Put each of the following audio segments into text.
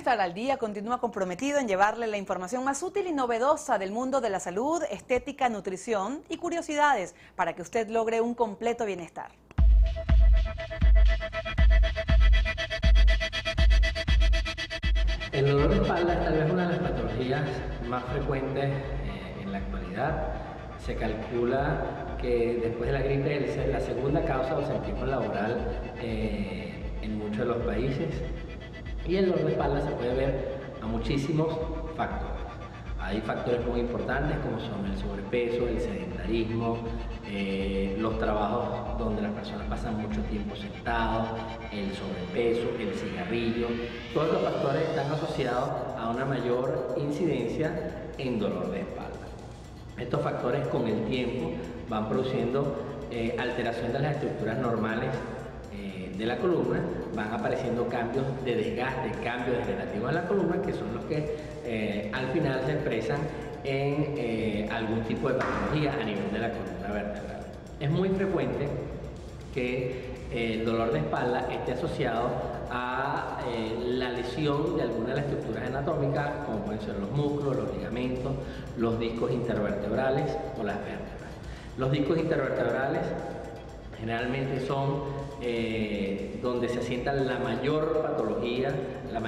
Bienestar al Día continúa comprometido en llevarle la información más útil y novedosa del mundo de la salud, estética, nutrición y curiosidades para que usted logre un completo bienestar. El dolor de espalda es tal vez una de las patologías más frecuentes en la actualidad. Se calcula que después de la gripe es la segunda causa de ausentismo laboral en muchos de los países. Y el dolor de espalda se puede ver a muchísimos factores. Hay factores muy importantes como son el sobrepeso, el sedentarismo, los trabajos donde las personas pasan mucho tiempo sentados, el sobrepeso, el cigarrillo. Todos estos factores están asociados a una mayor incidencia en dolor de espalda. Estos factores con el tiempo van produciendo alteración de las estructuras normales de la columna, van apareciendo cambios de desgaste, cambios degenerativos en la columna, que son los que al final se expresan en algún tipo de patología a nivel de la columna vertebral. Es muy frecuente que el dolor de espalda esté asociado a la lesión de alguna de las estructuras anatómicas, como pueden ser los músculos, los ligamentos, los discos intervertebrales o las vértebras. Los discos intervertebrales generalmente son donde se asienta la mayor patología, la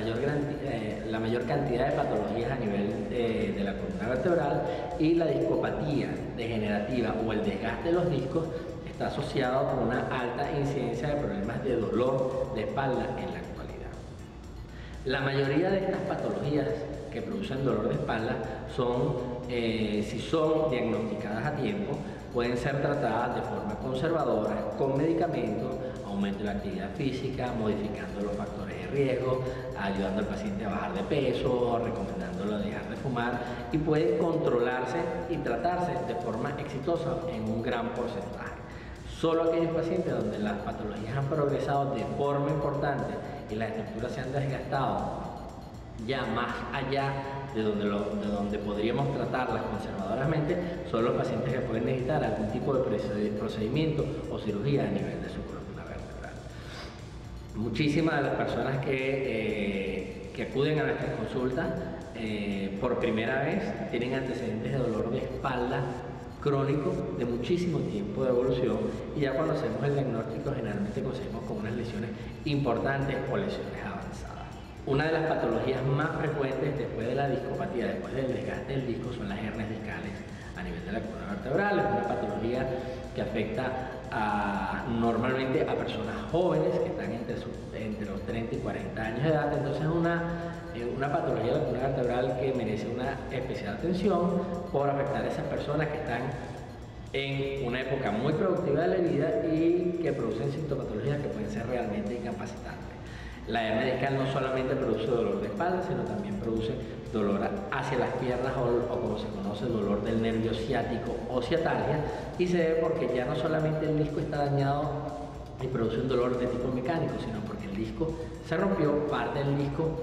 mayor cantidad de patologías a nivel de la columna vertebral, y la discopatía degenerativa o el desgaste de los discos está asociado con una alta incidencia de problemas de dolor de espalda en la actualidad. La mayoría de estas patologías que producen dolor de espalda son, si son diagnosticadas a tiempo, pueden ser tratadas de forma conservadora con medicamentos, aumento de la actividad física, modificando los factores de riesgo, ayudando al paciente a bajar de peso, recomendándolo dejar de fumar, y pueden controlarse y tratarse de forma exitosa en un gran porcentaje. Solo aquellos pacientes donde las patologías han progresado de forma importante y las estructuras se han desgastado ya más allá de donde podríamos tratarlas conservadoramente, son los pacientes que pueden necesitar algún tipo de procedimiento o cirugía a nivel de su columna vertebral. Muchísimas de las personas que acuden a nuestras consultas por primera vez tienen antecedentes de dolor de espalda crónico de muchísimo tiempo de evolución, y ya cuando hacemos el diagnóstico generalmente conseguimos con unas lesiones importantes o lesiones avanzadas. Una de las patologías más frecuentes después de la discopatía, después del desgaste del disco, son las hernias discales a nivel de la columna vertebral. Es una patología que afecta normalmente a personas jóvenes que están entre los 30 y 40 años de edad. Entonces es una patología de la columna vertebral que merece una especial atención por afectar a esas personas que están en una época muy productiva de la vida y que producen sintomatologías que pueden ser realmente incapacitantes. La hernia discal no solamente produce dolor de espalda, sino también produce dolor hacia las piernas o como se conoce, dolor del nervio ciático o ciatalgia, y se debe porque ya no solamente el disco está dañado y produce un dolor de tipo mecánico, sino porque el disco se rompió, parte del disco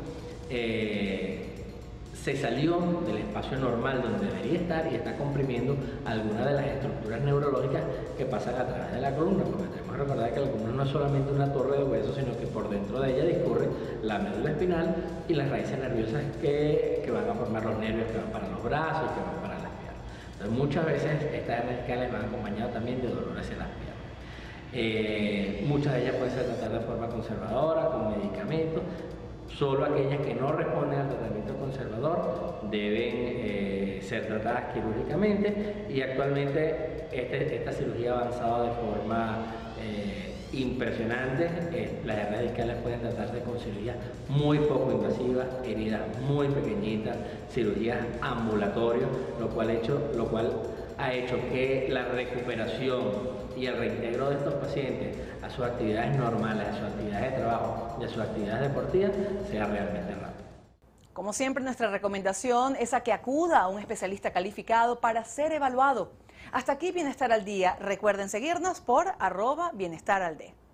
se salió del espacio normal donde debería estar y está comprimiendo algunas de las estructuras neurológicas que pasan a través de la columna, porque tenemos que recordar que la columna no es solamente una torre de huesos, sino que por dentro de ella discurre la médula espinal y las raíces nerviosas que van a formar los nervios que van para los brazos y que van para las piernas. Entonces muchas veces estas hernias discales van acompañadas también de dolor hacia las piernas. Muchas de ellas pueden ser tratadas de forma conservadora, con medicamentos. Solo aquellas que no responden al tratamiento conservador deben ser tratadas quirúrgicamente, y actualmente esta cirugía ha avanzado de forma impresionante. Las hernias discales pueden tratarse con cirugías muy poco invasivas, heridas muy pequeñitas, cirugías ambulatorias, lo cual ha hecho que la recuperación y el reintegro de estos pacientes a sus actividades normales, a sus actividades de trabajo y a sus actividades deportivas sea realmente rápido. Como siempre, nuestra recomendación es a que acuda a un especialista calificado para ser evaluado. Hasta aquí Bienestar al Día. Recuerden seguirnos por @bienestarald.